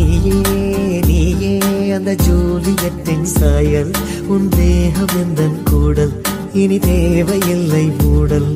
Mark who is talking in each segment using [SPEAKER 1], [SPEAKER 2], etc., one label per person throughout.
[SPEAKER 1] நீயே அந்த ஜூலியட்டின் சாயல் உன் தேகம் எந்தன் கூடல் இனி தேவையில்லை மூடல்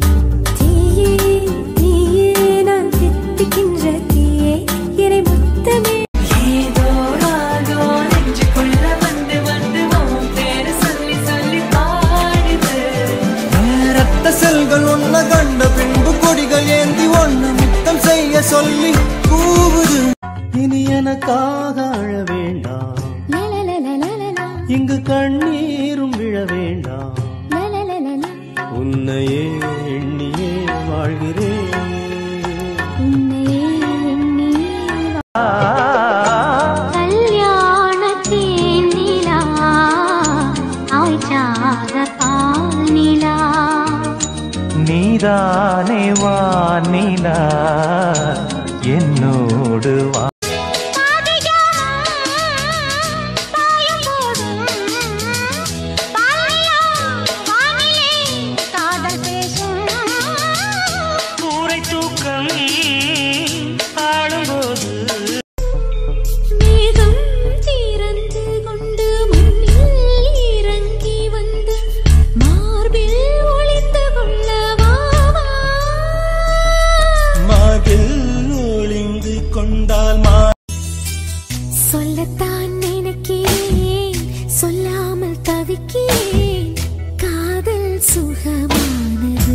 [SPEAKER 1] செல்கள் ஒன்ன கண்ட பின்பு கொடிகள் ஏந்தி ஒன்ன முத்தம் செய்ய சொல்லி கூவுது இனி எனக்காக அழ வேண்டாம் இங்கு கண்ணீரும் விழ வேண்டாம் உன்னையே எண்ணியே வாழ்கிறேன்
[SPEAKER 2] கல்யாணத்தின் நிலா ஆய்ச்சாத பால்நிலா
[SPEAKER 3] நீதானே வானிலா என்னோடு வா கூரை தூக்கம் ஆடும்போது
[SPEAKER 2] மேகம் திறந்து கொண்டு மண்ணில் இறங்கி வந்து மார்பில் ஒளிந்து கொள்ளவா
[SPEAKER 1] மார்பில் ஒளிந்து கொண்டால்
[SPEAKER 2] சொல்லத்தான் நினைக்கிறேன் சொல்லாமல் தவிக்கிறேன் காதல் சுகமானது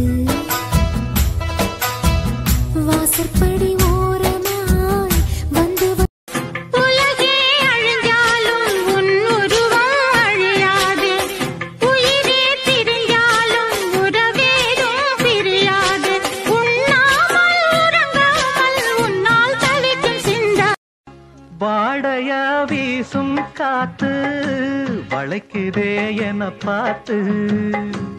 [SPEAKER 2] வாசற்படி ஓரமாய் வந்து உலகே அழிஞ்சாலும் உன் உருவம் அழியாது உயிரே பிரிஞ்சாலும் உறவேதும் பிரியாது உண்ணாமல் உறங்காமல் உன்னால் தவிக்கும் சிந்தா
[SPEAKER 3] வாடையா வீசும் காத்து வளைக்குதே என பார்த்து